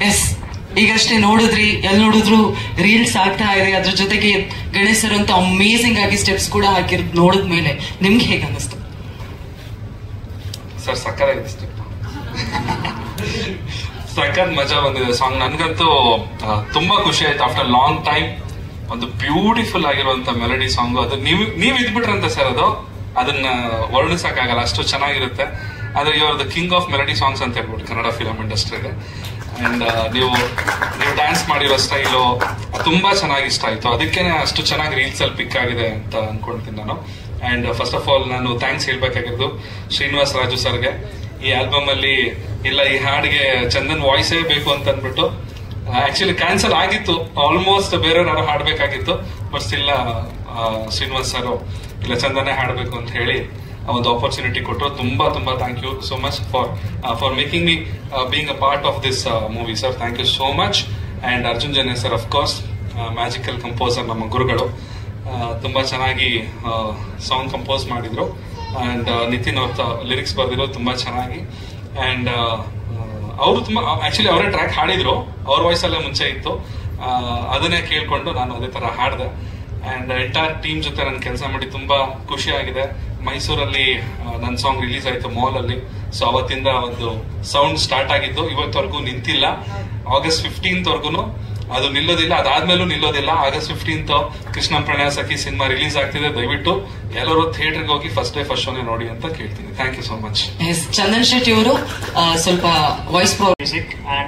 S, ಈಗಷ್ಟೇ ನೋಡಿದ್ರಿ, ಎಲ್ಲಿ ನೋಡಿದ್ರು ರೀಲ್ಸ್ ಆಗ್ತಾ ಇದೆ. ಅದ್ರ ಜೊತೆಗೆ ಗಣೇಶ್ ಸರ್ ಅಂತ ಅಮೇಸಿಂಗ್ ಆಗಿ ಸ್ಟೆಪ್ಸ್ ಕೂಡ ಹಾಕಿರೋದು ನೋಡಿದ್ಮೇಲೆ ನಿಮ್ಗೆ ಹೇಗೆ ಅನ್ನಿಸ್ತು ಸರ್? ಸಕ್ಕತ್ತಾಗಿದೆ ಸ್ಟೆಪ್, ಸಕ್ಕತ್ ಮಜಾ ಬಂದಿದೆ ಸಾಂಗ್. ನನ್ಗಂತೂ ತುಂಬಾ ಖುಷಿ ಆಯ್ತು. ಆಫ್ಟರ್ ಲಾಂಗ್ ಟೈಮ್ ಒಂದು ಬ್ಯೂಟಿಫುಲ್ ಆಗಿರುವಂತ ಮೆಲಡಿ ಸಾಂಗ್. ಅದು ನೀವ್ ಇದ್ಬಿಟ್ರಂತೆ ಸರ್, ಅದನ್ನ ವರ್ಣಿಸಕ್ಕಾಗಲ್ಲ, ಅಷ್ಟು ಚೆನ್ನಾಗಿರುತ್ತೆ. ಆದ್ರೆ you are the king of melody songs ಅಂತ ಹೇಳ್ಬಿಟ್ಟು ಕನ್ನಡ ಫಿಲಂ ಇಂಡಸ್ಟ್ರಿಗೆ. ಅಂಡ್ ನೀವು ಡ್ಯಾನ್ಸ್ ಮಾಡಿರೋ ಸ್ಟೈಲು ತುಂಬಾ ಚೆನ್ನಾಗಿ ಇಷ್ಟ ಆಯ್ತು. ಅದಕ್ಕೇನೆ ಅಷ್ಟು ಚೆನ್ನಾಗಿ ರೀಲ್ಸ್ ಅಲ್ಲಿ ಪಿಕ್ ಆಗಿದೆ ಅಂತ ಅನ್ಕೊಳ್ತೀನಿ ನಾನು. ಅಂಡ್ ಫಸ್ಟ್ ಆಫ್ ಆಲ್ ನಾನು ಥ್ಯಾಂಕ್ಸ್ ಹೇಳ್ಬೇಕಾಗಿರೋದು ಶ್ರೀನಿವಾಸ್ ರಾಜು ಸರ್ಗೆ. ಈ ಆಲ್ಬಮ್ ಅಲ್ಲಿ ಇಲ್ಲ, ಈ ಹಾಡಿಗೆ ಚಂದನ್ ವಾಯ್ಸೇ ಬೇಕು ಅಂತ ಅಂದ್ಬಿಟ್ಟು ಆಕ್ಚುಲಿ ಕ್ಯಾನ್ಸಲ್ ಆಗಿತ್ತು, ಆಲ್ಮೋಸ್ಟ್ ಬೇರೆಯವ್ರು ಯಾರು ಹಾಡ್ಬೇಕಾಗಿತ್ತು. ಬಟ್ ಸ್ಟಿಲ್ ಶ್ರೀನಿವಾಸ್ ಸರ್ ಇಲ್ಲ ಚಂದನ್ನೇ ಹಾಡಬೇಕು ಅಂತ ಹೇಳಿ ಒಂದು ಆಪರ್ಚುನಿಟಿ ಕೊಟ್ಟರು. ತುಂಬಾ ತುಂಬಾ thank you so much for making me being a part of this movie sir. Thank you so much. And Arjun Janya sir, of course magical composer, ನಮ್ಮ ಗುರುಗಳು. ತುಂಬಾ ಚೆನ್ನಾಗಿ ಸಾಂಗ್ ಕಂಪೋಸ್ ಮಾಡಿದ್ರು. ಅಂಡ್ ನಿತಿನ್ ಅವ್ರ ಲಿರಿಕ್ಸ್ ಬರ್ದಿರೋ ತುಂಬಾ ಚೆನ್ನಾಗಿ. ಅಂಡ್ ಅವರು ತುಂಬಾ ಆಕ್ಚುಲಿ ಅವರೇ ಟ್ರ್ಯಾಕ್ ಹಾಡಿದ್ರು, ಅವ್ರ ವಾಯ್ಸ್ ಅಲ್ಲೇ ಮುಂಚೆ ಇತ್ತು. ಅದನ್ನೇ ಕೇಳ್ಕೊಂಡು ನಾನು ಅದೇ ತರ ಹಾಡಿದೆ. ಅಂಡ್ ಎಂಟೈರ್ ಟೀಮ್ ಜೊತೆ ನಾನು ಕೆಲಸ ಮಾಡಿ ತುಂಬಾ ಖುಷಿ ಆಗಿದೆ. ಮೈಸೂರಲ್ಲಿ ನನ್ನ ಸಾಂಗ್ ರಿಲೀಸ್ ಆಯ್ತು ಮಾಲ್ ಅಲ್ಲಿ. ಸೊ ಅವತ್ತಿಂದ ಒಂದು ಸೌಂಡ್ ಸ್ಟಾರ್ಟ್ ಆಗಿದ್ದು ಇವತ್ತವರೆಗೂ ನಿಂತಿಲ್ಲ. ಆಗಸ್ಟ್ 15th ವರ್ಗು ಅದು ನಿಲ್ಲೋದಿಲ್ಲ, ಅದಾದ್ಮೇಲೂ ನಿಲ್ಲೋದಿಲ್ಲ. ಆಗಸ್ಟ್ 15th ಕೃಷ್ಣ ಪ್ರಣಯ ಸಖಿ ಸಿನಿಮಾ ರಿಲೀಸ್ ಆಗ್ತಿದೆ. ದಯವಿಟ್ಟು ಎಲ್ಲರೂ ಥಿಯೇಟರ್ಗೆ ಹೋಗಿ ಫಸ್ಟ್ ಡೇ ಫಸ್ಟ್ ಶೋನೇ ನೋಡಿ ಅಂತ ಕೇಳ್ತೀನಿ. Thank you so much. Chandan Shetty ಅವರು ಸ್ವಲ್ಪ voice music, and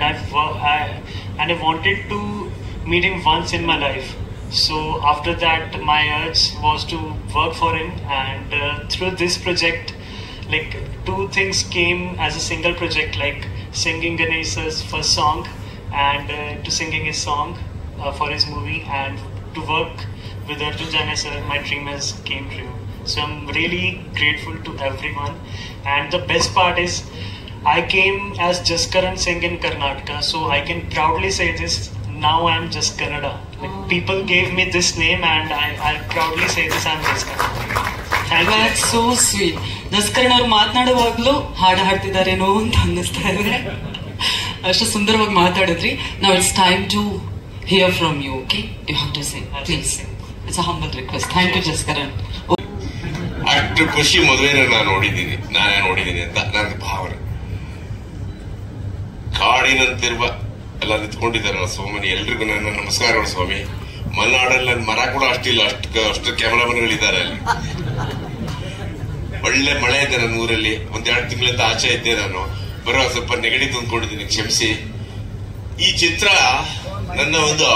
I wanted to meet him once in my life. So after that, my urge was to work for him, and through this project, like two things came as a single project, like singing Ganesh's first song and to singing his song for his movie, and to work with Arjun Janya sir, my dream has came true. So I'm really grateful to everyone, and the best part is I came as Jaskaran Singh in Karnataka, so I can proudly say this. Now I'm just Kannada. Like people gave me this name, and I proudly say this. I'm just Kannada. Thank you. That's so sweet. Jaskaran ಅವ್ರು ಮಾತನಾಡುವಾಗ್ಲೂ ಹಾಡು ಹಾಡ್ತಿದಾರೇನೋ ಅಂತ ಅನ್ನಿಸ್ತಾ ಇದೆ. ಅಷ್ಟು ಸುಂದರವಾಗಿ ಮಾತಾಡಿದ್ರಿ. Now it's time to hear from you. Okay, you have to say, please. It's a humble request. Thank you, Jaskaran. ಅಷ್ಟು ಖುಷಿ ಮದುವೆನ ನಾನೇ ನೋಡಿದ್ದೀನಿ ಅಂತ ನನ್ನ ಭಾವನೆ. ಕಾಡಿನಂತಿರುವ ಎಲ್ಲ ನಿಂತ್ಕೊಂಡಿದ್ದಾರೆ ಸ್ವಾಮಿ. ಎಲ್ರಿಗೂ ನನ್ನ ನಮಸ್ಕಾರಗಳು ಸ್ವಾಮಿ. ಮಲೆನಾಡಲ್ಲಿ ನನ್ನ ಮರ ಕೂಡ ಅಷ್ಟಿಲ್ಲ, ಅಷ್ಟು ಕ್ಯಾಮರಾಮನ್ಗಳಿದ್ದಾರೆ ಅಲ್ಲಿ. ಒಳ್ಳೆ ಮಳೆ ಇದೆ ನನ್ನ ಊರಲ್ಲಿ. 1-2 ತಿಂಗಳಿಂದ ಆಚೆ ಇದ್ದೆ ನಾನು. ಬರೋ ಸ್ವಲ್ಪ ನೆಗಡಿ ತಂದ್ಕೊಂಡಿದ್ದೀನಿ, ಕ್ಷಮಿಸಿ. ಈ ಚಿತ್ರ ನನ್ನ ಒಂದು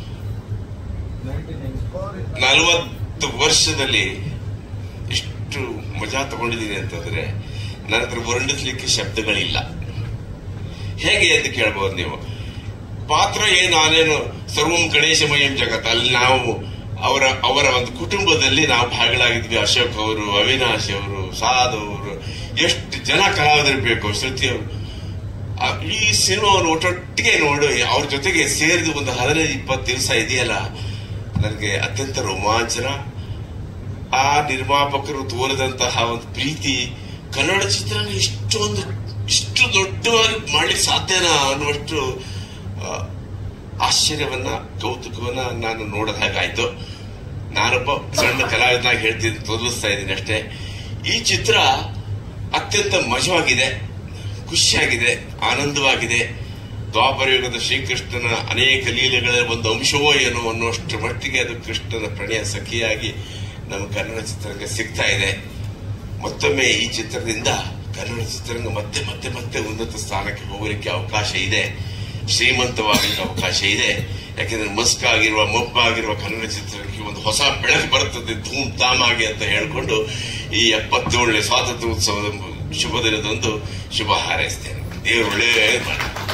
40 ವರ್ಷದಲ್ಲಿ ಎಷ್ಟು ಮಜಾ ತಗೊಂಡಿದ್ದೀನಿ ಅಂತಂದ್ರೆ ನನ್ನ ಹತ್ರ ವರ್ಣಿಸ್ಲಿಕ್ಕೆ ಶಬ್ದಗಳಿಲ್ಲ. ಹೇಗೆ ಅಂತ ಕೇಳಬಹುದು ನೀವು. ಪಾತ್ರ ನಾನೇನು ಸರ್ವಂ ಗಣೇಶಮಯಂ ಜಗತ್, ಅಲ್ಲಿ ನಾವು ಅವರ ಒಂದು ಕುಟುಂಬದಲ್ಲಿ ನಾವು ಭಾಗಗಳಾಗಿದ್ವಿ. ಅಶೋಕ್ ಅವರು, ಅವಿನಾಶ್ ಅವರು, ಸಾಧು ಅವರು, ಎಷ್ಟು ಜನ ಕಲಾವಿದರಿರ್ಬೇಕು, ಶ್ರುತಿ ಅವರು. ಈ ಸಿನಿಮಾವನ್ನು ಒಟ್ಟೊಟ್ಟಿಗೆ ನೋಡಿ ಅವ್ರ ಜೊತೆಗೆ ಸೇರಿದ ಒಂದು 15-20 ದಿವಸ ಇದೆಯಲ್ಲ, ನನಗೆ ಅತ್ಯಂತ ರೋಮಾಂಚನ. ಆ ನಿರ್ಮಾಪಕರು ತೋರಿದಂತಹ ಒಂದು ಪ್ರೀತಿ, ಕನ್ನಡ ಚಿತ್ರನ ಇಷ್ಟು ದೊಡ್ಡವಾಗಿ ಮಾಡ್ಲಿಕ್ಕೆ ಸಾಧ್ಯನಾ ಅನ್ನುವಷ್ಟು ಆಶ್ಚರ್ಯವನ್ನ, ಕೌತುಕವನ್ನ ನಾನು ನೋಡದ ಹಾಗಾಯ್ತು. ನಾನೊಬ್ಬ ಸಣ್ಣ ಕಲಾವಿದನಾಗಿ ತೋರಿಸ್ತಾ ಇದ್ದೀನಿ ಅಷ್ಟೇ. ಈ ಚಿತ್ರ ಅತ್ಯಂತ ಮಜವಾಗಿದೆ, ಖುಷಿಯಾಗಿದೆ, ಆನಂದವಾಗಿದೆ. ದ್ವಾಪರ ಯುಗದ ಶ್ರೀಕೃಷ್ಣನ ಅನೇಕ ಲೀಲೆಗಳ ಒಂದು ಅಂಶವೋ ಏನೋ ಅನ್ನುವಷ್ಟು ಮಟ್ಟಿಗೆ ಅದು ಕೃಷ್ಣನ ಪ್ರಣಯ ಸಖಿಯಾಗಿ ನಮ್ಮ ಕನ್ನಡ ಚಿತ್ರರಂಗ ಸಿಗ್ತಾ ಇದೆ. ಮತ್ತೊಮ್ಮೆ ಈ ಚಿತ್ರದಿಂದ ಕನ್ನಡ ಚಿತ್ರರಂಗ ಮತ್ತೆ ಮತ್ತೆ ಮತ್ತೆ ಉನ್ನತ ಸ್ಥಾನಕ್ಕೆ ಹೋಗಲಿಕ್ಕೆ ಅವಕಾಶ ಇದೆ, ಶ್ರೀಮಂತವಾಗಲಿಕ್ಕೆ ಅವಕಾಶ ಇದೆ. ಯಾಕೆಂದ್ರೆ ಮಸ್ಕಾಗಿರುವ ಮಬ್ಬಾಗಿರುವ ಕನ್ನಡ ಚಿತ್ರಕ್ಕೆ ಒಂದು ಹೊಸ ಬೆಳಕು ಬರುತ್ತದೆ ಧೂಮ್ ಧಾಮ್ ಆಗಿ ಅಂತ ಹೇಳಿಕೊಂಡು ಈ 77ನೇ ಸ್ವಾತಂತ್ರ್ಯೋತ್ಸವದ ಶುಭ ದಿನದಂದು ಶುಭ ಹಾರೈಸ್ತೇನೆ. ದೇವರು ಒಳ್ಳೆಯದು ಮಾಡಿ.